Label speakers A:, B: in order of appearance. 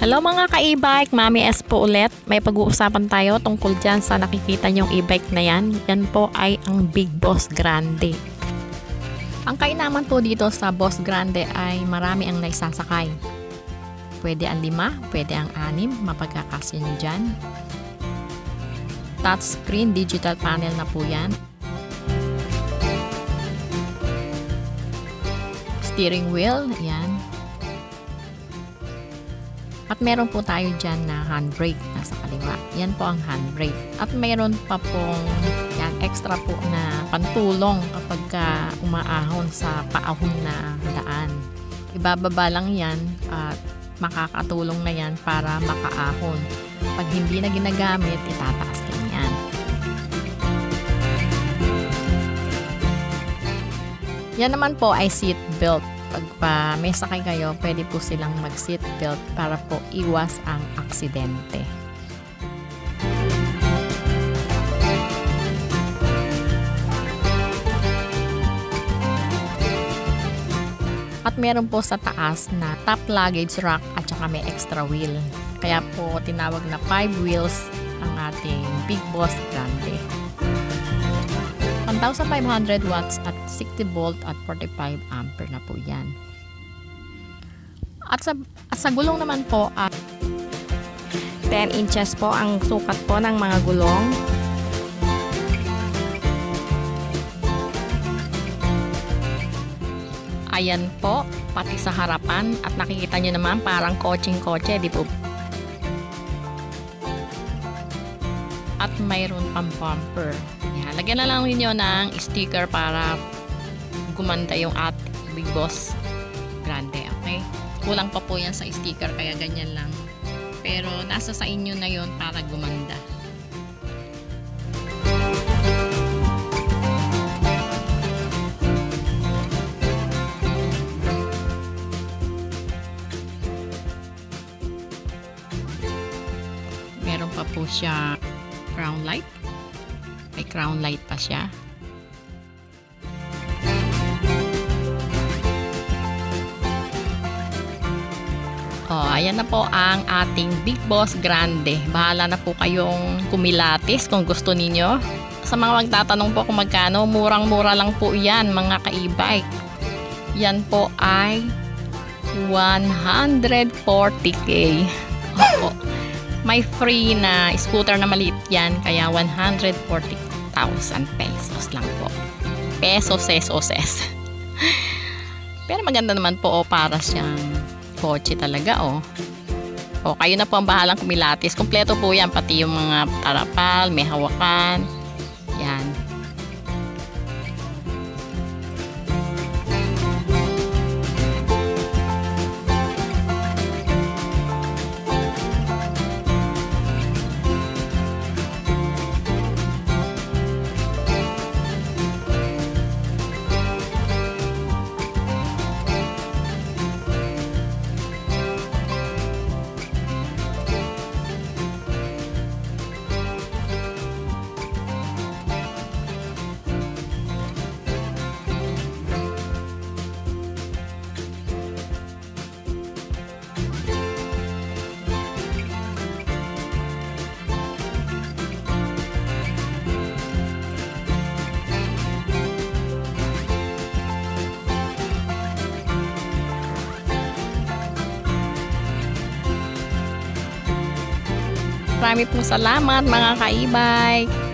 A: Hello mga ka-e-bike, Mami S po ulit. May pag-uusapan tayo tungkol dyan sa nakikita nyong e-bike na yan. Yan po ay ang Big Boss Grande. Ang kainaman po dito sa Boss Grande ay marami ang naisasakay. Pwede ang 5, pwede ang 6, mapagkakasya nyo dyan. Touchscreen, digital panel na po yan. Steering wheel, yan. At meron po tayo dyan na handbrake nasa kaliwa. Yan po ang handbrake. At meron pa pong yan, extra po na pantulong kapag umaahon sa paahon na daan. Ibababa lang yan at makakatulong na yan para makaahon. Pag hindi na ginagamit, itataas lang yan. Yan naman po ay seat belt. Pag may sakay kayo, pwede po silang mag-seat belt para po iwas ang aksidente. At meron po sa taas na top luggage rack at saka may extra wheel. Kaya po tinawag na 5 wheels ang ating Big Boss Grande. 1,500 watts at 60 volt at 45 ampere na po yan. At sa gulong naman po, 10 inches po ang sukat po ng mga gulong. Ayan po, pati sa harapan. At nakikita nyo naman parang kotseng-kotse, di po? At mayroon pang bumper. Yan. Lagyan na lang ninyo ng sticker para gumanda yung Big Boss Grande. Okay? Kulang pa po yan sa sticker kaya ganyan lang. Pero nasa sa inyo na yon para gumanda. Meron pa po siya crown light. May crown light pa siya. Ayan na po ang ating Big Boss Grande. Bahala na po kayong kumilatis kung gusto ninyo. Sa mga magtatanong po kung magkano, murang-mura lang po yan mga ka-e-bike. Yan po ay 140k. Opo. May free na scooter na maliit yan, kaya 140,000 pesos lang po. Pesos. Pero maganda naman po para siyang kotse talaga kayo na po ang bahalang kumilatis. Kompleto po yan, pati yung mga tarapal, may hawakan. Yan. Marami pong salamat mga ka-e-bike.